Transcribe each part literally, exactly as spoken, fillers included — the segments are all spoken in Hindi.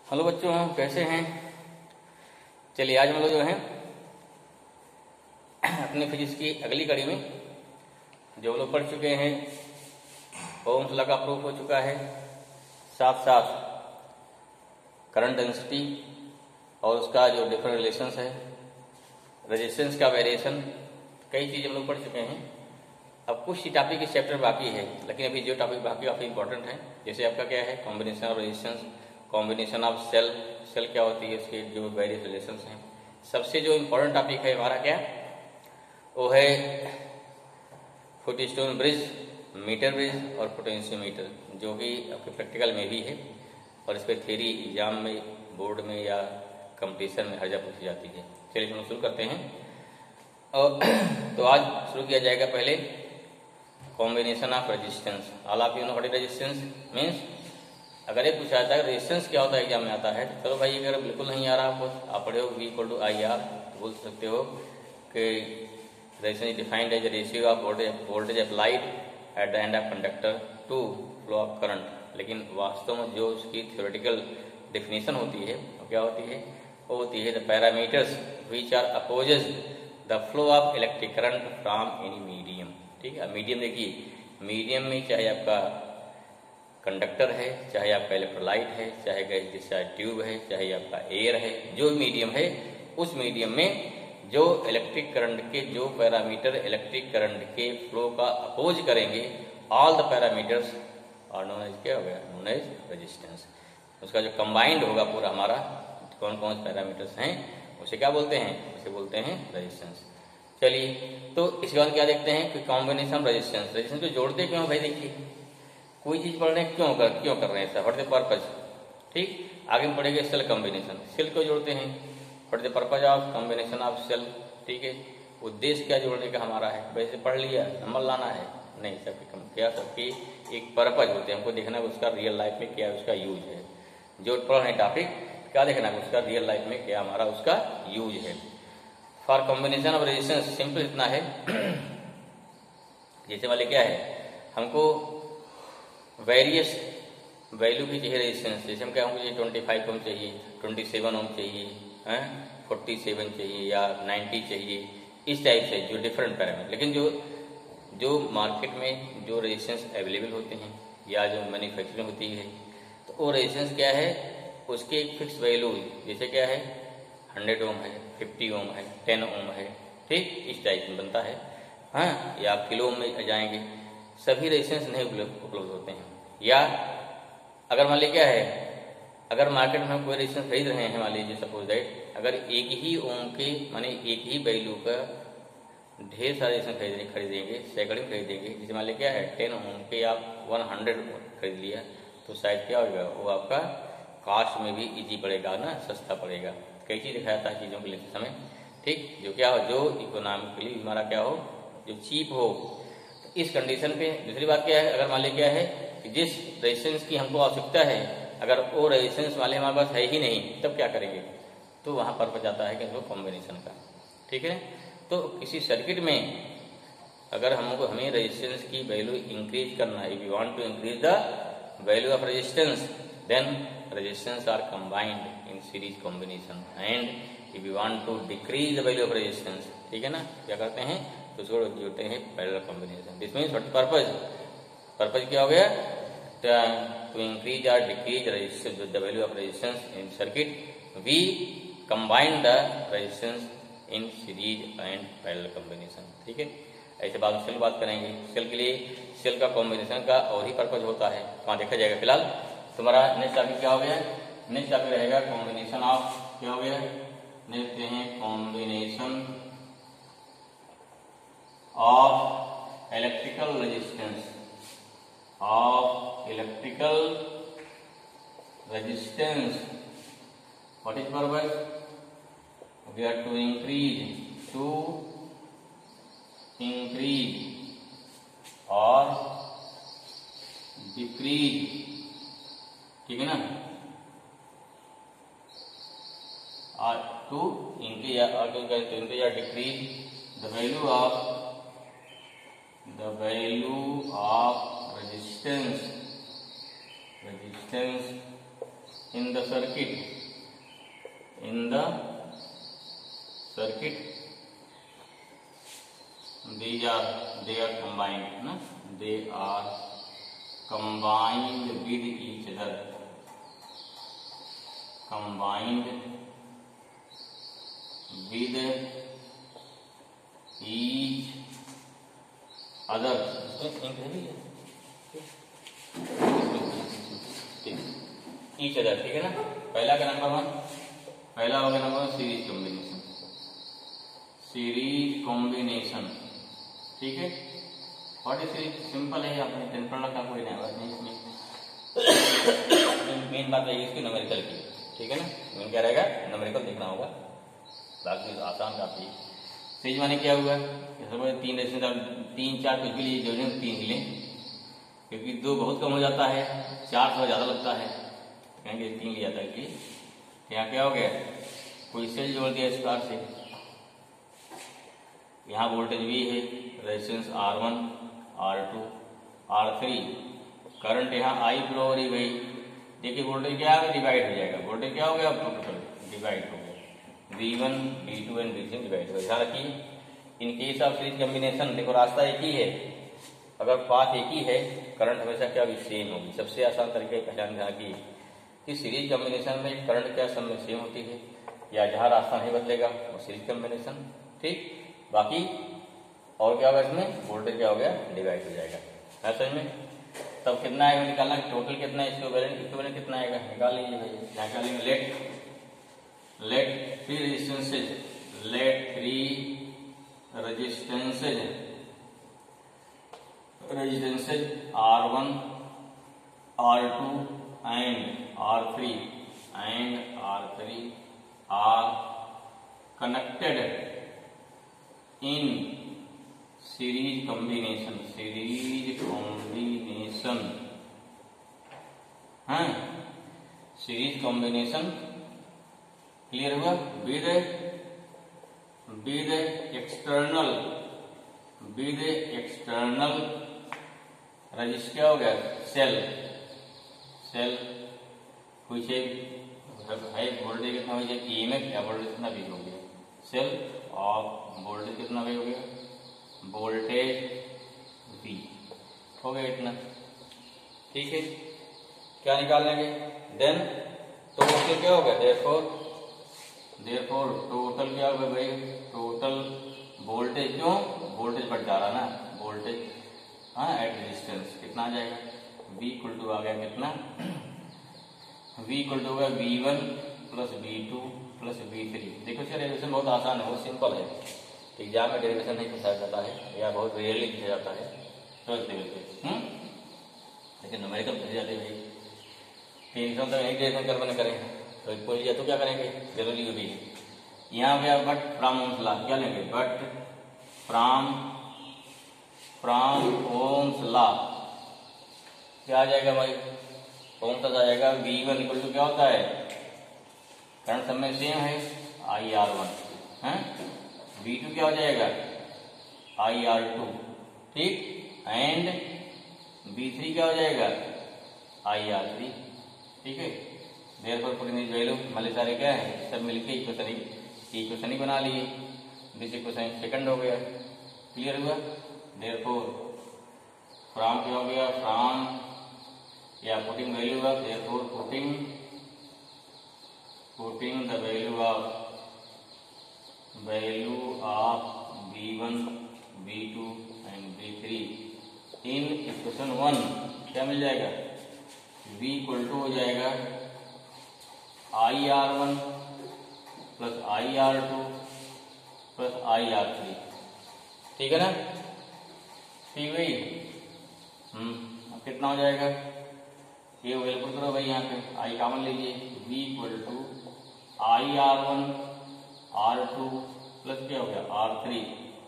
हेलो बच्चों, कैसे हैं। चलिए आज हम लोग जो है अपने फिजिक्स की अगली कड़ी में जो लोग पढ़ चुके हैं ओम्स लॉ का प्रूफ हो चुका है, साथ साथ करंट डेंसिटी और उसका जो डिफरेंट रिलेशंस है, रेजिस्टेंस का वेरिएशन, कई चीज़ हम लोग पढ़ चुके हैं। अब कुछ ही टॉपिक इस चैप्टर बाकी है, लेकिन अभी जो टॉपिक बाकी काफ़ी इंपॉर्टेंट है। जैसे आपका क्या है, combination of resistance, combination of cell, cell क्या होती है, उसके जो वेरियस रिलेशंस हैं। सबसे जो इम्पोर्टेंट टॉपिक है हमारा क्या, वो है फुटस्टोन ब्रिज, मीटर ब्रिज और पोटेंशियोमीटर, जो कि आपके प्रैक्टिकल में भी है और इस पर थ्योरी एग्जाम में, बोर्ड में या कंपटीशन में हर जगह पूछी जाती है। चलिए हम शुरू करते हैं। और तो आज शुरू किया जाएगा पहले combination of resistance. All of you know what is resistance means. अगर ये पूछा जाता है रेजिस्टेंस क्या होता है, एग्जाम में आता है, तो चलो भाई अगर बिल्कुल नहीं आ रहा आपको, आप पढ़े हो V equal to I R, तो बोल सकते हो कि resistance defined as ratio of voltage applied at the end of conductor to flow of current. लेकिन वास्तव में जो उसकी थ्योरेटिकल डेफिनेशन होती है वो क्या होती है, वो होती है the parameters which are opposes the flow of electric current from any medium. ठीक है, मीडियम देखिए, मीडियम में चाहे आपका कंडक्टर है, चाहे आपका इलेक्ट्रोलाइट है, चाहे गैस डिस्चार्ज ट्यूब है, चाहे आपका एयर है, जो मीडियम है उस मीडियम में जो इलेक्ट्रिक करंट के जो पैरामीटर इलेक्ट्रिक करंट के फ्लो का अपोज करेंगे, all the parameters are known as क्या हो गया, नोन एज रेजिस्टेंस। उसका जो कंबाइंड होगा पूरा हमारा, कौन कौन से पैरामीटर्स हैं, उसे क्या बोलते हैं, उसे बोलते हैं रेजिस्टेंस। चलिए, तो इसके बाद क्या देखते हैं कि कॉम्बिनेशन रेजिस्टेंस। रेजिस्टेंस को जोड़ते क्यों भाई, देखिए कोई चीज पढ़ रहे हैं, क्यों कर क्यों कर रहे हैं, व्हाट द पर्पज। ठीक, आगे हम पढ़ेंगे सेल कॉम्बिनेशन। सेल को जोड़ते हैं, what the purpose of combination of cell. ठीक है, उद्देश्य क्या जोड़ने का हमारा है, वैसे पढ़ लिया, नंबर लाना है नहीं, सबकी क्या सबकी एक पर्पज होते हैं, हमको देखना है उसका रियल लाइफ में क्या उसका यूज है। जो पढ़ रहे टॉपिक क्या देखना है, उसका रियल लाइफ में क्या हमारा उसका यूज है। For combination of resistance simple इतना है, जैसे वाले क्या है, हमको वेरियस वैल्यू की चाहिए रेजिस्टेंस। जैसे हम क्या मुझे ट्वेंटी फाइव ओम चाहिए, ट्वेंटी सेवन ओम चाहिए, हैं फोर्टी सेवन चाहिए या नाइन्टी चाहिए, इस टाइप से जो डिफरेंट पैरामीटर। लेकिन जो जो मार्केट में जो रेजिस्टेंस अवेलेबल होते हैं या जो मैन्युफैक्चरिंग होती है, तो वो रेजिस्टेंस क्या है, उसकी एक फिक्स वैल्यू, जैसे क्या है हंड्रेड ओम है, फिफ्टी ओम है, टेन ओम है, ठीक इस टाइप में बनता है। हाँ, या आप किलो ओम में जाएंगे, सभी रेजिस्टेंस नहीं उपलब्ध होते हैं। या अगर मान लीजिए क्या है, अगर मार्केट में हम कोई रेजिस्टेंस खरीद रहे हैं, मान लीजिए सपोज दैट, अगर एक ही ओम के माने एक ही वैल्यू का ढेर सारे रेजिस्टेंस खरीद खरीदेंगे सैकड़े खरीदेंगे, जैसे मान लीजिए क्या है टेन ओम के आप वन हंड्रेड खरीद लिया, तो शायद क्या होगा, वो आपका कॉस्ट में भी इजी पड़ेगा ना, सस्ता पड़ेगा। कई चीज़ दिखाया था चीज़ों के लेते समय, ठीक, जो क्या हो, जो इकोनॉमिकली हमारा क्या हो, जो चीप हो। तो इस कंडीशन पे दूसरी बात क्या है, अगर मान लीजिए क्या है कि जिस रेजिस्टेंस की हमको आवश्यकता है, अगर वो रेजिस्टेंस वाले हमारे पास है ही नहीं, तब क्या करेंगे, तो वहाँ पर हो जाता है कि वो कॉम्बिनेशन का। ठीक है, तो किसी सर्किट में अगर हमको हमें रेजिस्टेंस की वैल्यू इंक्रीज करना है, if you want to increase the value of resistance, then resistance are combined in series combination, and if you want to decrease the value of resistance, ठीक है ना, क्या करते हैं, तो उसको जोड़ते हैं parallel combination. This means what purpose, purpose क्या हो गया, टू इंक्रीज और decrease resistance the value of resistance in circuit, we combine the resistance in series and parallel combination. ठीक है, ऐसे बात सेल बात करेंगे। सेल के लिए सेल का कॉम्बिनेशन का और ही पर्पज होता है, वहाँ देखा जाएगा। फिलहाल तुम्हारा नेक्स्ट टॉपिक क्या हो गया, नेक्स्ट टॉपिक रहेगा कॉम्बिनेशन ऑफ, क्या हो गया, देखते हैं combination of electrical resistance, of electrical resistance, what is purpose, we are to increase to increase or decrease, ठीक है ना, or to increase or to increase or decrease the value of the value of resistance resistance in the circuit, in the circuit, these are, they are combined, na? They are combined with each other, combined with each other. Each other, ठीक है ना? पहला का नंबर वन, पहला होगा number one series combination, series combination, ठीक है? What is series? सिंपल है, आपने टेन पढ़ रखा, कोई नया बात नहीं इसमें। मेन बात है इसकी न्यूमेरिकल की, ठीक है ना? मेन क्या रहेगा, न्यूमेरिकल देखना होगा, बाकी आसान काफी। सीरीज माने क्या हुआ, तीन तीन चार कुछ भी लीजिए, जो तीन ही लें, क्योंकि दो बहुत कम हो जाता है, चार थोड़ा ज्यादा लगता है, कहेंगे तीन लिया जाता है। इसलिए यहाँ क्या हो गया, कोई सेल जोड़ दिया इस कार से, यहाँ वोल्टेज भी है, resistance R one, R two, R three, current यहाँ आई फ्लो हो रही भाई, देखिए वोल्टेज क्या है, डिवाइड हो जाएगा, वोल्टेज क्या हो गया, टोटल डिवाइड हो गया, V one V two and V three divide हो गया। ध्यान रखिए, in case of series combination देखो रास्ता एक ही है, अगर पाथ एक ही है, करंट हमेशा क्या होगी, सेम होगी। सबसे आसान तरीके पहचान ध्यान की कि सीरीज कॉम्बिनेशन में करंट क्या सब में सेम होती है, या जहाँ रास्ता नहीं बदलेगा वो सीरीज कॉम्बिनेशन, ठीक। बाकी और क्या होगा, इसमें वोल्टेज क्या हो गया, डिवाइड हो जाएगा, है समझ में। तब कितना आएगा निकालना, टोटल कितना है, इक्विवेलेंट इक्विवेलेंट कितना आएगा, निकाल लीजिए भाई। क्या निकालेंगे, let let three resistances, let three resistances resistances R one, R two and R three and R three are connected in series combination, series combination, हाँ सीरीज कॉम्बिनेशन, क्लियर हुआ, with with external with external resistor, क्या हो गया, सेल सेल कुछ है वोल्टेज कितना हो गया, ई एम एफ या वोल्टेज कितना भी हो गया, सेल और वोल्टेज कितना भी हो गया, वोल्टेज वी हो गया इतना, ठीक है। क्या निकाल लेंगे, देन टोटल क्या हो गया, देयरफॉर देयरफॉर टोटल क्या होगा भाई, टोटल वोल्टेज, क्यों वोल्टेज बढ़ जा रहा ना, वोल्टेज हाँ एट रेजिस्टेंस कितना आ जाएगा, V इक्वल टू आ गया कितना, V इक्वल टू होगा V one plus V two plus V three. देखो इसका डेरिवेशन बहुत आसान है, बहुत सिंपल है, एग्जाम में डेरिवेशन नहीं पूछा जाता है या बहुत रेयरली पूछा जाता है ट्वेल्थ लेवल पे, हम्म लेकिन न्यूमेरिकल पूछे जाते हैं भाई, तीन सौ तक एक डेरिवेशन कल्पना करें तो एक पूछ लिया तो क्या करेंगे, जरूरी भी यहाँ पे बट फ्रॉम ओम्स लॉ क्या लेंगे, but from from Ohm's law क्या आ जाएगा भाई, ओम्स आ जाएगा, वी वन इक्वल टू क्या होता है, करंट सब में सेम है, आई आर वन है, वी टू क्या हो जाएगा, आई आर टू, ठीक, एंड वी थ्री क्या हो जाएगा, आई आर थ्री, ठीक है। देयरफॉर पुटिंग दिस वैल्यू, भले सारे क्या है सब मिलके इक्वेशन इक्वेशन ही बना लिए, दिस इक्वेशन सेकंड हो गया, क्लियर हुआ। देयरफॉर फ्रॉम क्या हो गया, फ्रॉम या putting value of, therefore putting putting the value of value of V one V two and V three in equation one, क्या मिल जाएगा, v इक्वल टू हो जाएगा I R one plus I R two plus I R three, ठीक है ना, ठीक भाई। हम्म अब कितना हो जाएगा, ये वेलपुट करो भाई, यहाँ पे आई कॉमन लीजिए, v equal to I R one R two plus क्या हो गया R three,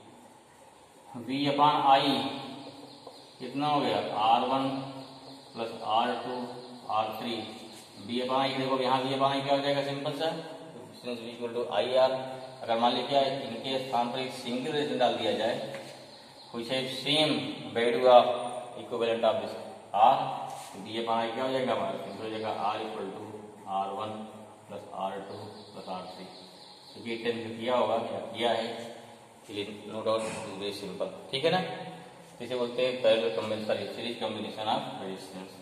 v upon I कितना हो गया, R one plus R two R three, V upon I, देखो यहाँ बी अपान आई क्या हो जाएगा, सिंपल सा, since v equal to I R, अगर मान लीजिए क्या इनके स्थान पर एक सिंगल रेजिस्टेंस डाल दिया जाए, कुछ है same value of equivalent of this R, V upon I क्या हो जाएगा हमारा, सिंपल हो जाएगा R equal to R one plus R two plus R three, क्योंकि टेन किया होगा या किया है, no doubt is very simple, ठीक है ना। इसे बोलते हैं parallel combination, series combination of resistance.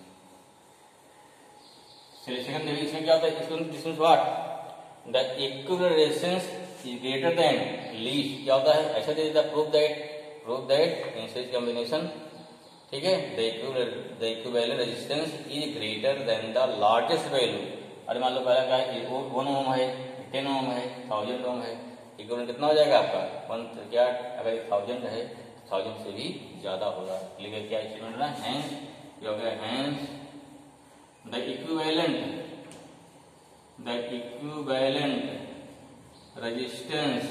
Second देखिए इसमें क्या होता है, इसमें this means what, the equivalent resistance is greater than least, क्या होता है, ऐसा दे देता, prove that prove that in series combination, ठीक है, the equivalent the equivalent resistance is greater than the largest value. अरे मान लो पहला क्या है, वन ओम है, टेन ओम है, थाउजेंड ओम है, इक्विवेलेंट कितना हो जाएगा आपका, वन क्या, अगर थाउजेंड है थाउजेंड से भी ज्यादा होगा, लिखे क्या स्टेटमेंट ना, हैंस क्या हो गया, hence the equivalent the equivalent resistance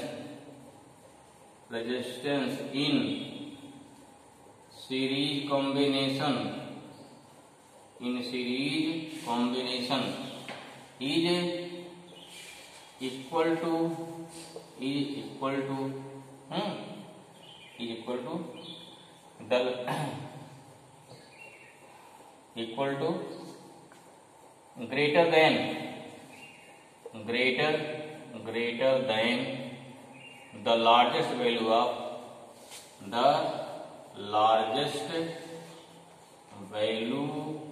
resistance in series combination in series combination is equal to is equal to hmm is equal to the equal to greater than greater greater than the largest value of the largest value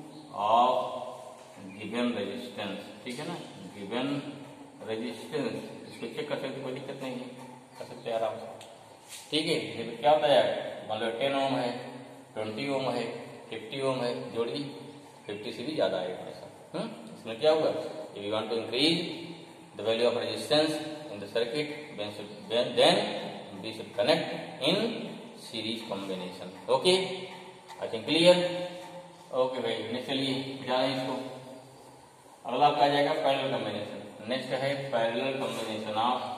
of given resistance, ठीक है ना, गिवन रेजिस्टेंस, इसको चेक कर सकते, कोई दिक्कत नहीं है, कर सकते हैं आराम से, ठीक है। ये क्या होता है, मान लो टेन ओम है, ट्वेंटी ओम है, फिफ्टी ओम है, जोड़िए फिफ्टी से भी ज्यादा आएगा ऐसा। हम्म इसमें क्या होगा, if you want to increase the value of resistance in the circuit then we should connect in series combination. Okay, I think clear. Okay भाई, नेक्स्ट चलिए जाए इसको, अगला आपका आ जाएगा पैरेलल कॉम्बिनेशन। नेक्स्ट है parallel combination of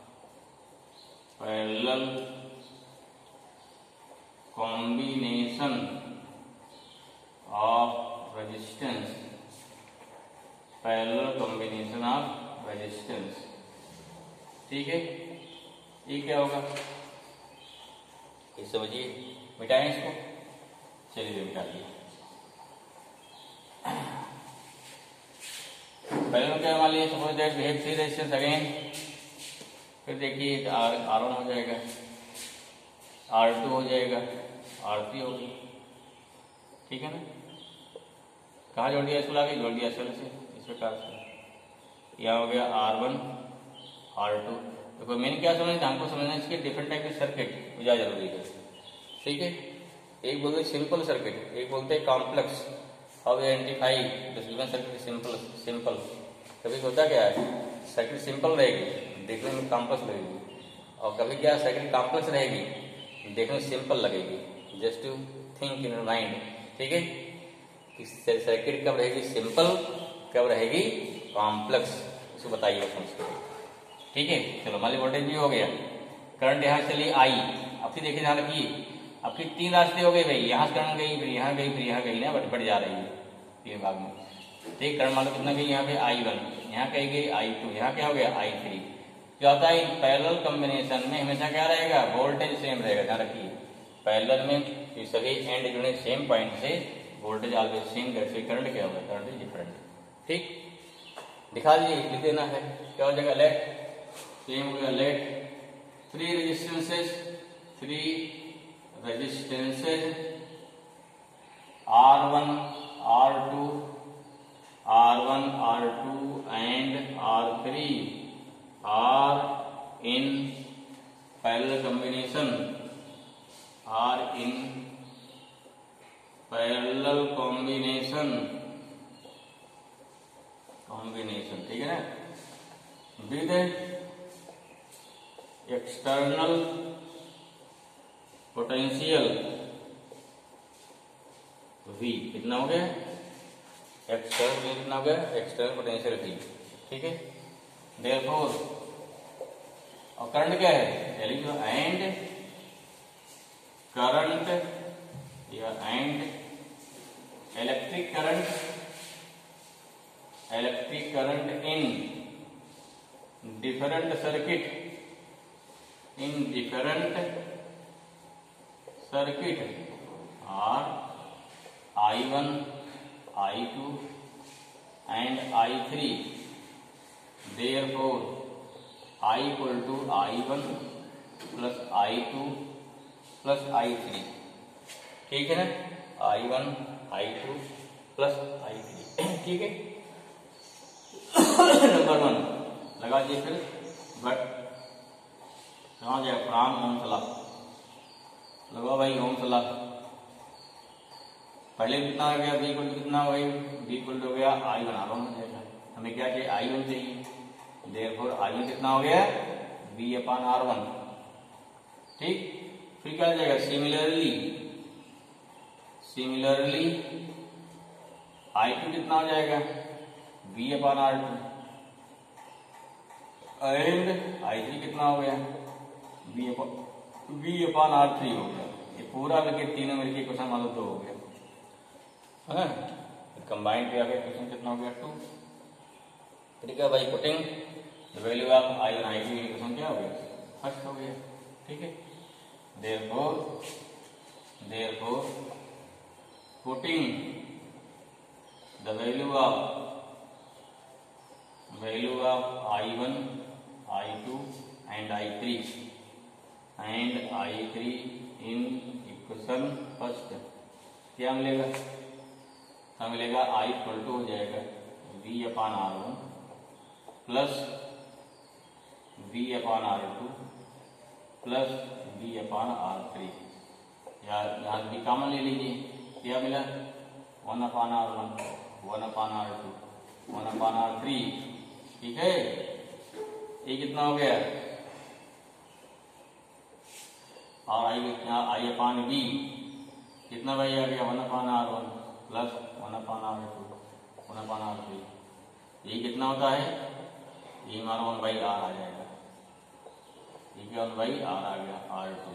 parallel combination of resistance parallel combination of resistance, ठीक है। ये क्या होगा, ये समझिए, मिटाएं इसको, चलिए मिटा दिए। पहले क्या मान लिया, suppose that we have three resistance again, फिर देखिए आर आर वन हो जाएगा, आर टू हो जाएगा, आर थ्री होगी, ठीक है ना। कहाँ जोड़ दिया इसको, लाके जोड़ दिया सेल से इस प्रकार से, यहाँ हो गया आर वन आर टू। देखो मैंने क्या समझना, हमको समझना इसके डिफरेंट टाइप के सर्किट मुझे जरूरी है, ठीक है। एक बोलते सिंपल सर्किट, एक बोलते हैं complex. How we identify this given circuit simple simple कभी होता क्या है, सर्किट सिंपल रहेगी, देखने में कॉम्प्लेक्स लगेगी, और कभी क्या सर्किट कॉम्प्लेक्स रहेगी, देखने में सिंपल लगेगी। Just to think in mind, ठीक है, कि सर्किट कब रहेगी सिंपल, कब रहेगी कॉम्प्लेक्स, इसको बताइए समझ के, ठीक है। चलो मान ली वोल्टेज भी हो गया, करंट यहाँ चलिए आई, अब फिर देखिए ध्यान रखिए, आपकी तीन रास्ते हो गए भाई, यहाँ से करंट गई, फिर यहाँ गई, फिर यहाँ गई ना, बट बढ़ जा रही है तीन भाग में, ठीक। करंट मान लो कितना गई, यहाँ पे आई वन, यहाँ कहीं गई आई टू, यहाँ क्या हो गया आई थ्री। क्या होता है पैरेलल कॉम्बिनेशन में हमेशा क्या रहेगा, वोल्टेज सेम रहेगा, ध्यान रखिए। पैरेलल में सभी एंड जुड़े सेम पॉइंट से, वोल्टेज ऑलवेज सेम, जैसे करंट क्या होगा, करंट इज डिफरेंट, ठीक। दिखा दीजिए, लिख देना है, क्या हो जाएगा, लेट सेम हो गया, let three resistances three resistances R one R two R one R two and R three R in parallel combination R in parallel combination combination ठीक है ना, विद एक्सटर्नल पोटेंशियल V, कितना हो गया, एक्सटर्नल कितना हो गया, एक्सटर्नल पोटेंशियल V, ठीक है। देयरफॉर और करंट क्या है, एंड करंट या and electric current electric current in different circuit in different circuit are I one I two and I three, therefore I equal to I one plus I two plus I three. ठीक है ना, I one I two plus I three. ठीक है, नंबर वन लगा दिए। फिर बट कहाँ जाए, फ्राम ओम्स लॉ लगाओ भाई, ओम्स लॉ। पहले कितना हो गया, बी इक्वल टू कितना हो गया, बी इक्वल टू हो गया आई वन आर वन हो जाएगा। हमें क्या चाहिए, आई वन चाहिए, देयरफॉर आई वन कितना हो गया, बी अपॉन आर वन। ठीक, फिर क्या हो जाएगा, सिमिलरली सिमिलरली आई टू कितना हो जाएगा, V upon R two, and I three कितना हो गया, V upon V upon R three हो गया। ये पूरा मिलके तीनों मिलके क्वेश्चन मालूम तो हो गया है, कंबाइंड पे आ गया क्वेश्चन कितना हो गया, टू। ठीक है भाई, putting the value of I one I two, question क्या हो गया, फर्स्ट हो गया। ठीक है, therefore therefore putting the value of value of I one I two and I three and I three in equation first, क्या मिलेगा, हमें मिलेगा आई इक्वल टू हो जाएगा V upon R one plus V upon R two plus V upon R three. यार यहाँ भी कॉमन ले लीजिए, क्या मिला, one upon R one, one upon R two, one upon R three. ठीक है, ये कितना हो गया, और आई आई अपॉन बी कितना भाई आ गया, one upon R one plus one upon R two, one upon R three. ये कितना होता है, ये हमारा वन बाई आर आ जाएगा। ठीक है, वन बाई आर आ गया, आर टू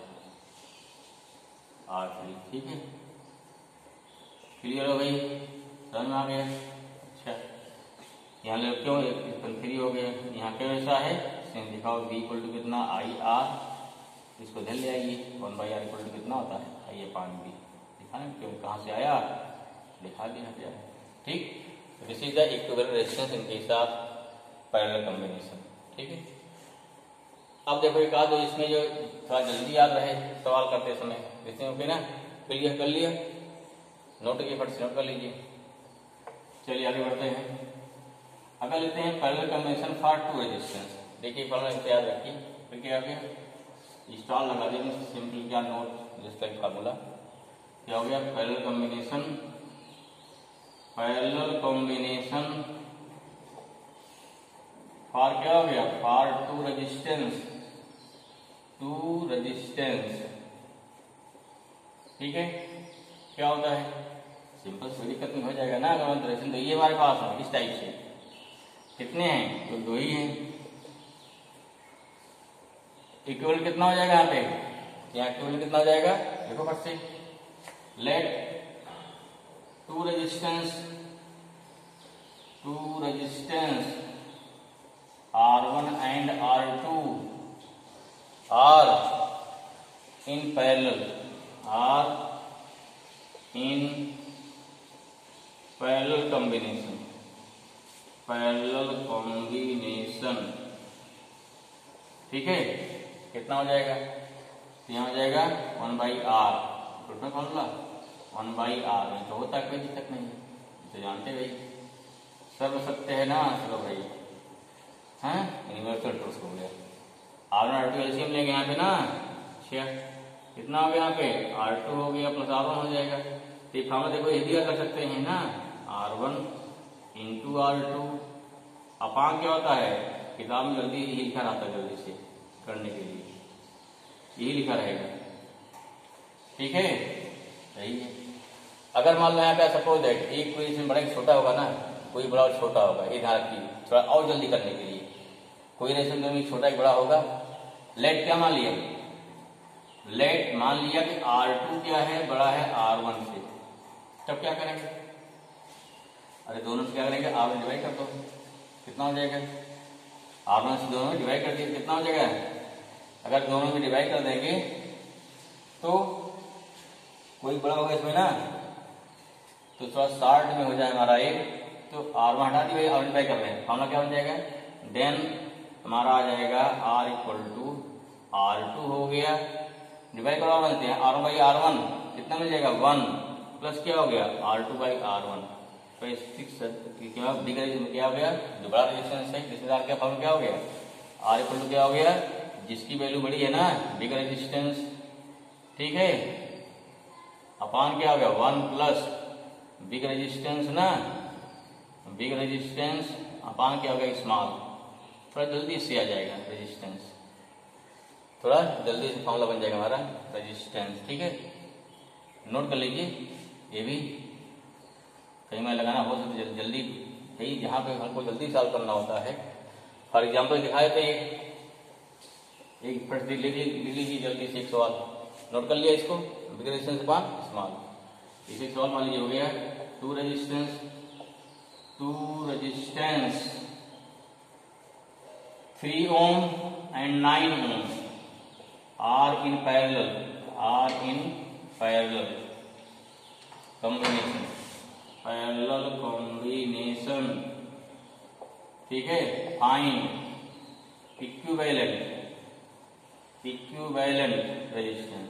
आर थ्री। ठीक है, क्लियर हो गई, समझ में आ गया। अच्छा, यहाँ ले क्यों थ्री हो गया, यहाँ क्यों ऐसा है, सेम दिखाओ, बी इक्वल टू कितना, आई आर, इसको ध्यान ले आइए, one by R equal to कितना होता है, आई अपॉन बी। दिखा ना क्यों, कहाँ से आया, दिखा दिया गया। ठीक, this is the equivalent resistance in case of parallel combination. ठीक है, अब देखो एक आध इसमें जो थोड़ा जल्दी याद रहे सवाल करते समय, इसमें ओके ना, क्लियर कर लिया, नोट किए, फट से नोट कर लीजिए। चलिए आगे बढ़ते हैं, अगर लेते हैं parallel combination for two resistance. देखिए फॉर्मूला याद रखिए, फिर क्या गया, स्टार लगा देंगे, सिंपल क्या नोट जिसका फार्मूला क्या हो गया, parallel combination parallel combination for क्या हो गया, for two resistance two resistance. ठीक है, क्या होता है, सिंपल, कोई दिक्कत नहीं, हो जाएगा ना। अगर रेजिस्टेंस तो ये हमारे पास है इस टाइप से, कितने हैं, तो दो ही हैं। इक्विवेलेंट कितना हो जाएगा यहाँ पे, यहाँ इक्विवेलेंट कितना हो जाएगा, देखो फट से, let two resistance two resistance R one and R two are in parallel are in parallel combination parallel combination. ठीक है, कितना हो जाएगा, यहाँ हो जाएगा one by R, total formula one by R में तो होता है, कोई दिक्कत नहीं है, तो जानते भाई, सर्व सत्य है ना, चलो भाई, हैं यूनिवर्सल ट्रूथ हो गया। R one R two LCM लेंगे यहाँ पे ना, अच्छा कितना हो गया यहाँ पे, आर टू हो गया प्लस आर वन हो जाएगा। तो ये फॉर्मूला देखो, ये दिया कर सकते हैं ना, R one into R two upon क्या होता है, किताब में जल्दी यही लिखा रहता है, जल्दी से करने के लिए यही लिखा रहेगा। ठीक है, सही है। अगर मान लो यहाँ पे सपोज है एक कोई इसमें बड़ा छोटा होगा ना, कोई बड़ा और छोटा होगा, ये ध्यान रखिए थोड़ा और जल्दी करने के लिए, कोई रेशन में छोटा एक बड़ा होगा। लेट क्या मान लिया, लेट मान लिया कि आर टू क्या है, बड़ा है आर वन से, तब क्या करेंगे, अरे दोनों से क्या करेंगे, आर वन डिवाइड कर दो, कितना हो जाएगा, आर वन से दोनों में डिवाइड कर दिए, कितना हो जाएगा, अगर दोनों में डिवाइड कर देंगे तो कोई बड़ा होगा इसमें ना, तो थोड़ा शार्ट में हो जाए हमारा एक तो आर वन हटा दी भाई, आर वन बाई कर रहे हैं, फॉर्मूला क्या बन जाएगा, देन हमारा आ जाएगा R equal to R two हो गया, डिवाइड करो बनते हैं R one by R one, कितना मिल जाएगा वन, प्लस क्या हो गया R two by R one, तो सिक्स क्या बिग क्या हो गया, जो बड़ा रेजिस्टेंस है रिश्तेदार क्या फॉर्मूला क्या हो गया, आर इक्वल टू क्या हो गया, जिसकी वैल्यू बड़ी है ना बिग रेजिस्टेंस, ठीक है, अपान क्या हो गया वन प्लस बिग रेजिस्टेंस ना, बिग रेजिस्टेंस अपान क्या हो गया स्मॉल, थोड़ा जल्दी से आ जाएगा रेजिस्टेंस, थोड़ा जल्दी से फॉर्मूला बन जाएगा हमारा रेजिस्टेंस, ठीक है, नोट कर लीजिए, ये भी कहीं में लगाना हो सकता है जल्दी, कहीं जहाँ पे हमको जल्दी सॉल्व करना होता है। फॉर एग्जाम्पल दिखाए थे एक फट लिख लीजिए लिख लीजिए जल्दी से एक सवाल नोट कर लिया इसको, बिग रेजिस्टेंस अपान स्मॉल, इसे सवाल मान लीजिए हो गया two resistance two resistance three ohm and nine ohm are in parallel, are in parallel combination, parallel combination, ठीक है, फाइंड इक्विवेलेंट, इक्विवेलेंट रेजिस्टेंस,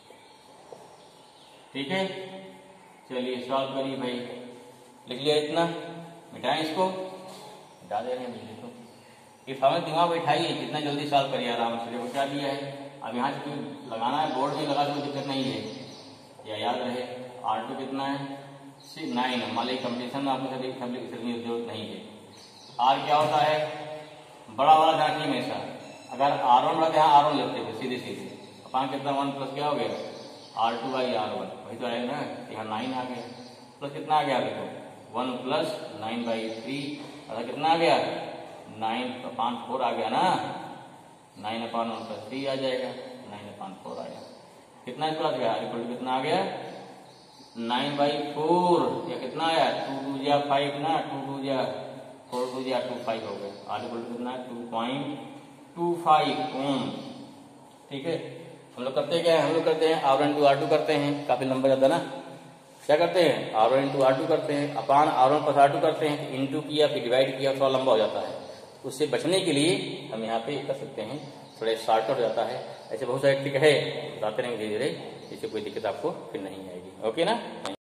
ठीक है, चलिए सॉल्व करिए भाई, लिख लिया इतना, मिटाएं इसको, मिटा दे रहे हैं बिजली को, ये फॉर्मूला दिमाग बैठाइए, जितना जल्दी सॉल्व करिए आराम से, देखो क्या दिया है, अब यहाँ से लगाना है बोर्ड में लगा कोई दिक्कत नहीं है, या याद रहे आर टू कितना है सिक्स नाइन है, मान लीजिए कंपटीशन में आपको सभी सभी की जरूरत नहीं है, आर क्या होता है बड़ा वाला ध्यान हमेशा, अगर आर वन बड़ा यहाँ आर वन लगते थे सीधे सीधे, अपान कितना वन प्लस क्या हो गया R two by R one, वही तो आएगा ना, यहाँ नाइन आ गया, प्लस कितना आ गया देखो one plus nine by three, अगर कितना आ गया नाइन अपान फोर आ गया ना, nine upon one plus three आ जाएगा, नाइन अपान फोर आया, कितना प्लस गया इक्वल टू कितना आ गया नाइन बाई फोर, या कितना आया टू टू जा फाइव ना, टू टू जा फोर टू जा टू फाइव हो गया, आर इक्वल टू कितना two point two five ohm, ठीक है, हम लोग करते क्या है, हम लोग करते हैं R one into R two करते हैं, काफी लंबा जाता है ना, क्या करते हैं R one into R two करते हैं, upon R one plus R two करते हैं, इंटू किया फिर डिवाइड किया, थोड़ा लंबा हो जाता है, उससे बचने के लिए हम यहाँ पे कर सकते हैं, थोड़ा शॉर्टकट हो जाता है, ऐसे बहुत सारे ट्रिक है बताते रहेंगे धीरे धीरे, इससे कोई दिक्कत आपको फिर नहीं आएगी, ओके ना।